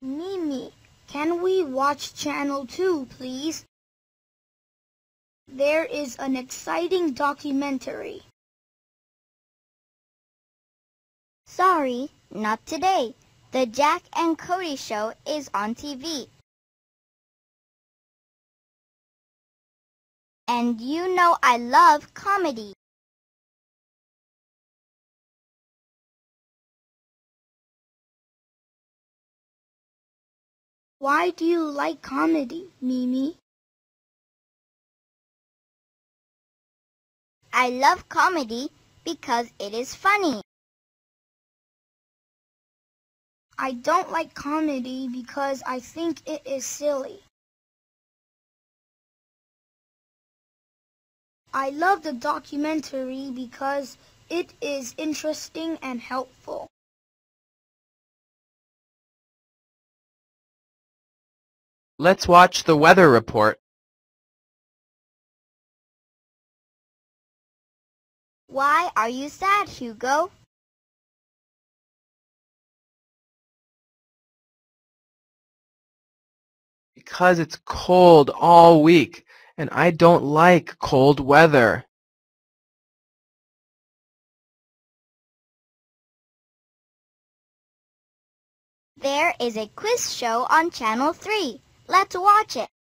Mimi, can we watch Channel 2, please? There is an exciting documentary. Sorry, not today. The Jack and Cody show is on TV. And you know I love comedy. Why do you like comedy, Mimi? I love comedy because it is funny. I don't like comedy because I think it is silly. I love the documentary because it is interesting and helpful. Let's watch the weather report. Why are you sad, Hugo? Because it's cold all week, and I don't like cold weather. There is a quiz show on Channel 3. Let's watch it.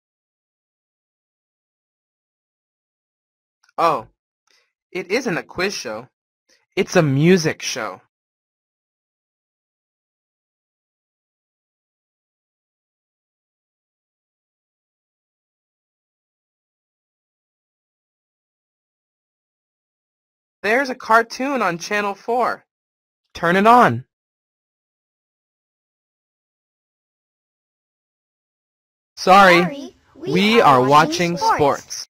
Oh, it isn't a quiz show. It's a music show. There's a cartoon on Channel 4. Turn it on. Sorry, we are watching sports.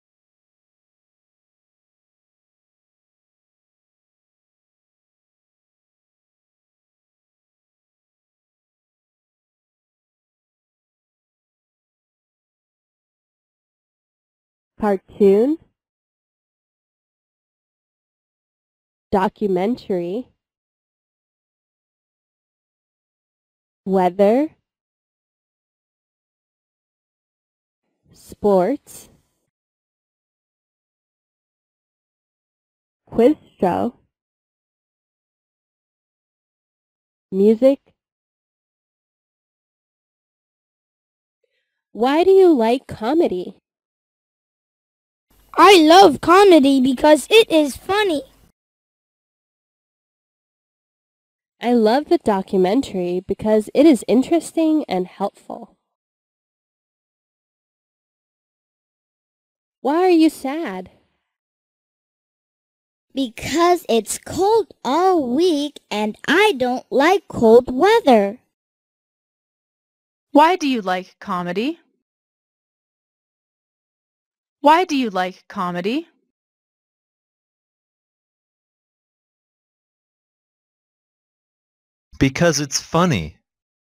Cartoon, documentary, weather, sports, quiz show, music. Why do you like comedy? I love comedy because it is funny. I love the documentary because it is interesting and helpful. Why are you sad? Because it's cold all week and I don't like cold weather. Why do you like comedy? Why do you like comedy? Because it's funny.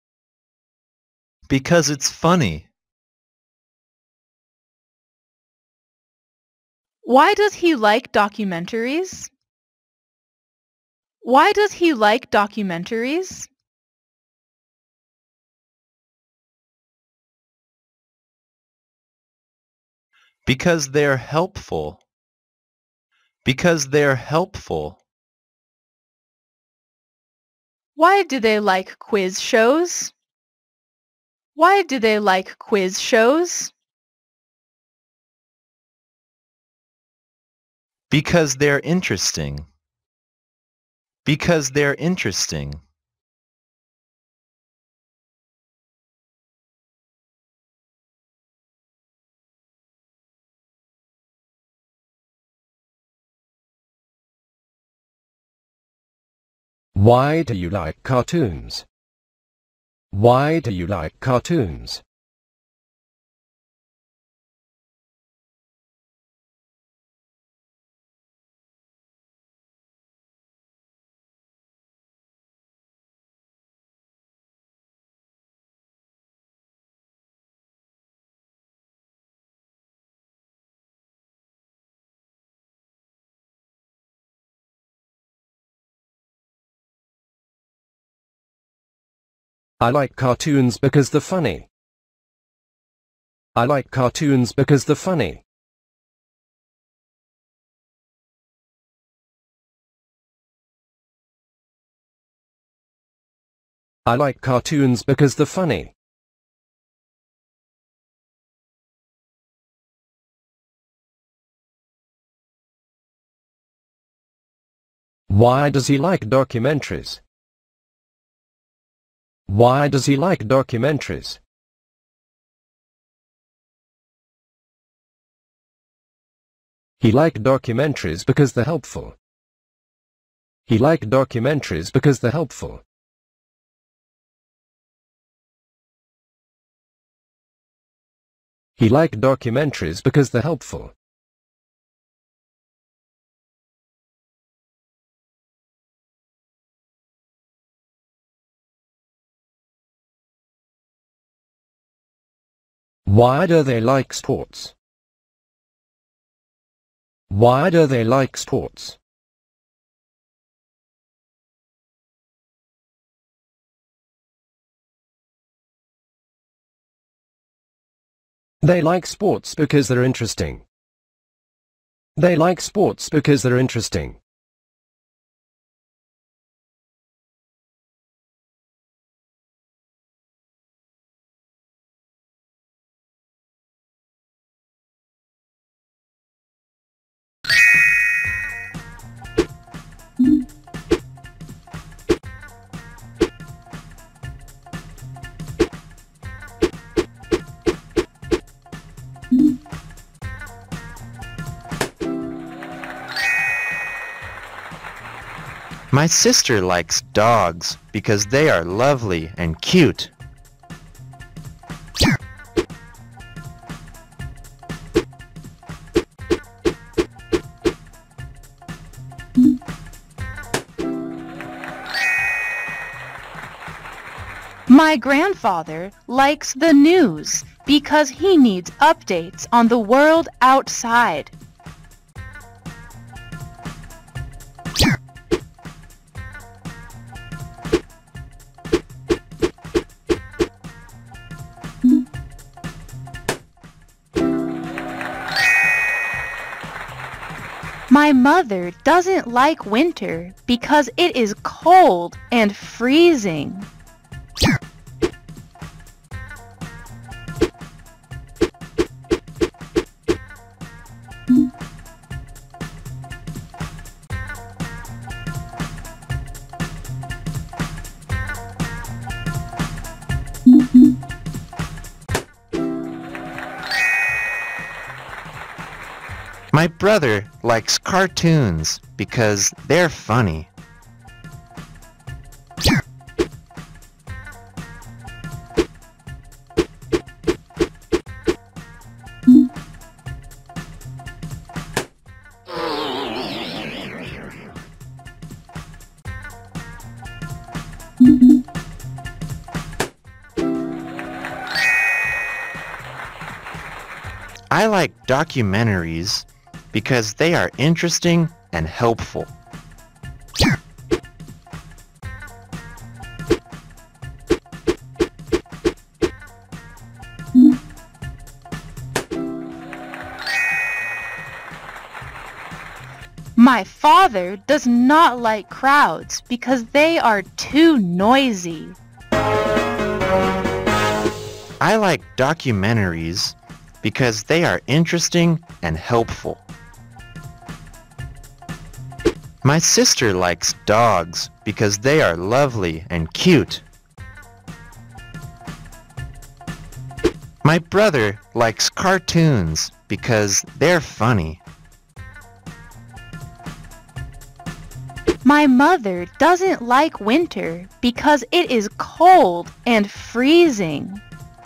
Because it's funny. Why does he like documentaries? Why does he like documentaries? Because they're helpful. Because they're helpful. Why do they like quiz shows? Why do they like quiz shows? Because they're interesting. Because they're interesting. Why do you like cartoons? Why do you like cartoons? I like cartoons because they're funny. I like cartoons because they're funny. I like cartoons because they're funny. Why does he like documentaries? Why does he like documentaries? He likes documentaries because they're helpful. He likes documentaries because they're helpful. He likes documentaries because they're helpful. Why do they like sports? Why do they like sports? They like sports because they're interesting. They like sports because they're interesting. My sister likes dogs because they are lovely and cute. My grandfather likes the news because he needs updates on the world outside. My mother doesn't like winter because it is cold and freezing. My brother likes cartoons because they're funny. I like documentaries because they are interesting and helpful. My father does not like crowds because they are too noisy. I like documentaries because they are interesting and helpful. My sister likes dogs because they are lovely and cute. My brother likes cartoons because they're funny. My mother doesn't like winter because it is cold and freezing.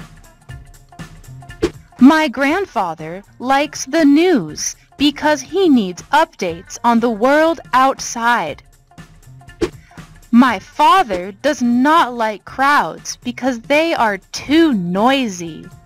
My grandfather likes the news because he needs updates on the world outside. My father does not like crowds because they are too noisy.